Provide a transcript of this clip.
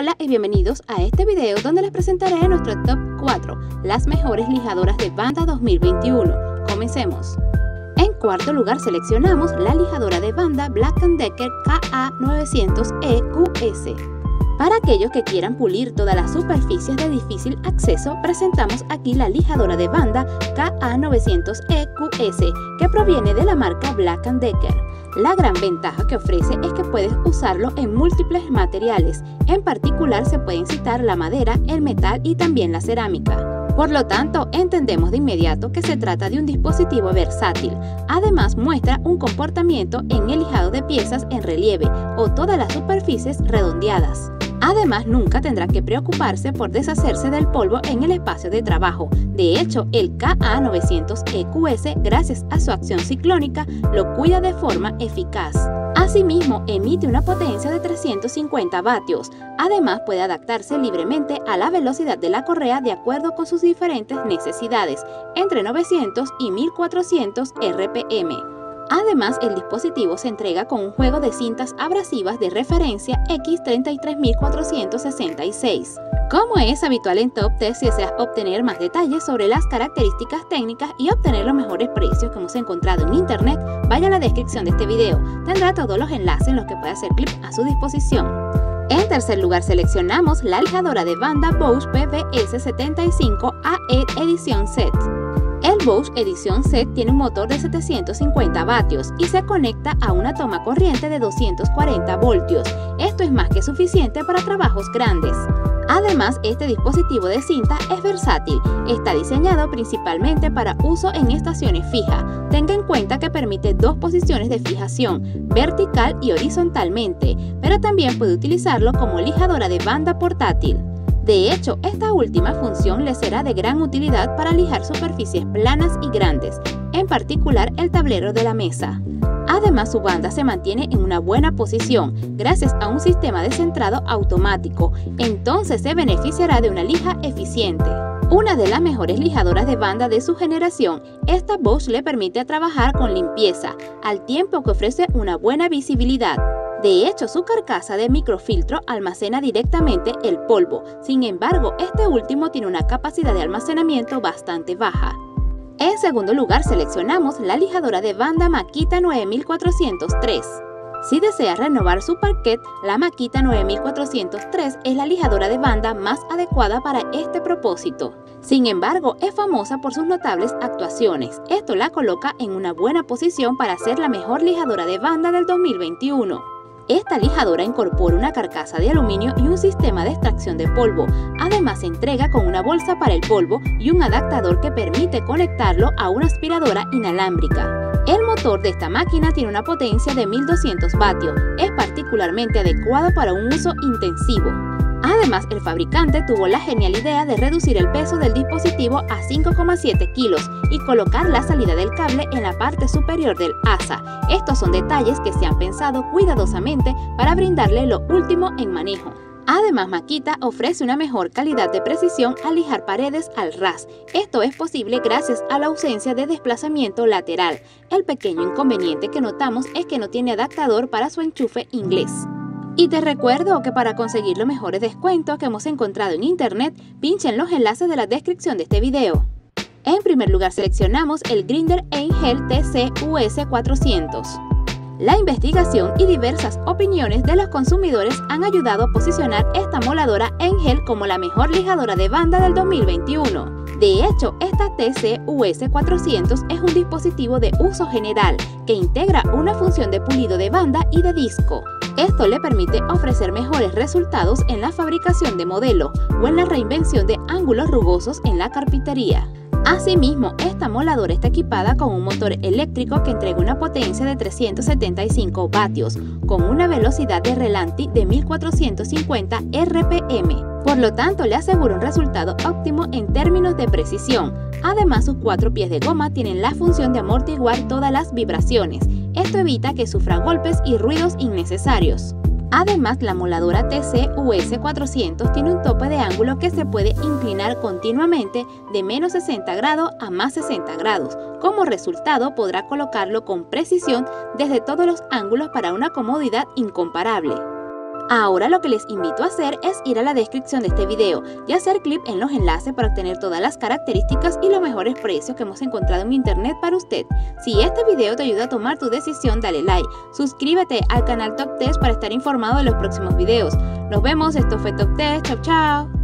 Hola y bienvenidos a este video donde les presentaré nuestro top 4, las mejores lijadoras de banda 2021. Comencemos. En cuarto lugar seleccionamos la lijadora de banda Black & Decker KA900E-QS. Para aquellos que quieran pulir todas las superficies de difícil acceso, presentamos aquí la lijadora de banda KA900E-QS que proviene de la marca Black & Decker. La gran ventaja que ofrece es que puedes usarlo en múltiples materiales, en particular se pueden citar la madera, el metal y también la cerámica. Por lo tanto, entendemos de inmediato que se trata de un dispositivo versátil. Además, muestra un comportamiento en el lijado de piezas en relieve o todas las superficies redondeadas. Además, nunca tendrá que preocuparse por deshacerse del polvo en el espacio de trabajo. De hecho, el KA900E-QS, gracias a su acción ciclónica, lo cuida de forma eficaz. Asimismo, emite una potencia de 350 vatios. Además, puede adaptarse libremente a la velocidad de la correa de acuerdo con sus diferentes necesidades, entre 900 y 1400 RPM. Además, el dispositivo se entrega con un juego de cintas abrasivas de referencia X33466. Como es habitual en Top Tech, si deseas obtener más detalles sobre las características técnicas y obtener los mejores precios que hemos encontrado en internet, vaya a la descripción de este video. Tendrá todos los enlaces en los que puede hacer clic a su disposición. En tercer lugar seleccionamos la lijadora de banda Bosch PVS75AE Edición Set. El Bosch Edición Set tiene un motor de 750 vatios y se conecta a una toma corriente de 240 voltios. Esto es más que suficiente para trabajos grandes. Además, este dispositivo de cinta es versátil. Está diseñado principalmente para uso en estaciones fijas. Tenga en cuenta que permite dos posiciones de fijación, vertical y horizontalmente, pero también puede utilizarlo como lijadora de banda portátil. De hecho, esta última función le será de gran utilidad para lijar superficies planas y grandes, en particular el tablero de la mesa. Además, su banda se mantiene en una buena posición gracias a un sistema de centrado automático, entonces se beneficiará de una lija eficiente. Una de las mejores lijadoras de banda de su generación, esta Bosch le permite trabajar con limpieza, al tiempo que ofrece una buena visibilidad. De hecho, su carcasa de microfiltro almacena directamente el polvo. Sin embargo, este último tiene una capacidad de almacenamiento bastante baja. En segundo lugar, seleccionamos la lijadora de banda Makita 9403. Si desea renovar su parquet, la Makita 9403 es la lijadora de banda más adecuada para este propósito. Sin embargo, es famosa por sus notables actuaciones. Esto la coloca en una buena posición para ser la mejor lijadora de banda del 2021. Esta lijadora incorpora una carcasa de aluminio y un sistema de extracción de polvo. Además, se entrega con una bolsa para el polvo y un adaptador que permite conectarlo a una aspiradora inalámbrica. El motor de esta máquina tiene una potencia de 1200 vatios. Es particularmente adecuado para un uso intensivo. Además, el fabricante tuvo la genial idea de reducir el peso del dispositivo a 5,7 kilos y colocar la salida del cable en la parte superior del asa. Estos son detalles que se han pensado cuidadosamente para brindarle lo último en manejo. Además, Makita ofrece una mejor calidad de precisión al lijar paredes al ras. Esto es posible gracias a la ausencia de desplazamiento lateral. El pequeño inconveniente que notamos es que no tiene adaptador para su enchufe inglés. Y te recuerdo que para conseguir los mejores descuentos que hemos encontrado en internet, pinchen los enlaces de la descripción de este video. En primer lugar seleccionamos el Grinder Engel TC-US400. La investigación y diversas opiniones de los consumidores han ayudado a posicionar esta moladora Engel como la mejor lijadora de banda del 2021. De hecho, esta TC-US400 es un dispositivo de uso general que integra una función de pulido de banda y de disco. Esto le permite ofrecer mejores resultados en la fabricación de modelos o en la reinvención de ángulos rugosos en la carpintería. Asimismo, esta moladora está equipada con un motor eléctrico que entrega una potencia de 375 vatios, con una velocidad de relanti de 1450 RPM. Por lo tanto, le asegura un resultado óptimo en términos de precisión. Además, sus 4 pies de goma tienen la función de amortiguar todas las vibraciones. Esto evita que sufra golpes y ruidos innecesarios. Además, la moladora TC-US400 tiene un tope de ángulo que se puede inclinar continuamente de menos 60 grados a más 60 grados. Como resultado, podrá colocarlo con precisión desde todos los ángulos para una comodidad incomparable. Ahora lo que les invito a hacer es ir a la descripción de este video y hacer clic en los enlaces para obtener todas las características y los mejores precios que hemos encontrado en internet para usted. Si este video te ayuda a tomar tu decisión, dale like, suscríbete al canal Top Test para estar informado de los próximos videos. Nos vemos, esto fue Top Test, chao chao.